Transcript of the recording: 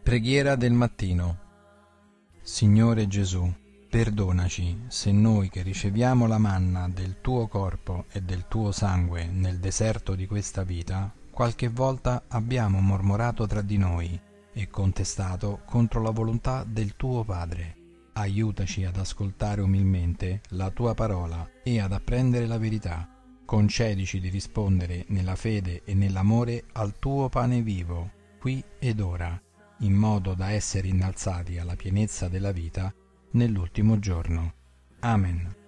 Preghiera del mattino. Signore Gesù, perdonaci se noi che riceviamo la manna del Tuo corpo e del Tuo sangue nel deserto di questa vita, qualche volta abbiamo mormorato tra di noi e contestato contro la volontà del Tuo Padre. Aiutaci ad ascoltare umilmente la Tua parola e ad apprendere la verità. Concedici di rispondere nella fede e nell'amore al Tuo pane vivo, qui ed ora, in modo da essere innalzati alla pienezza della vita nell'ultimo giorno. Amen.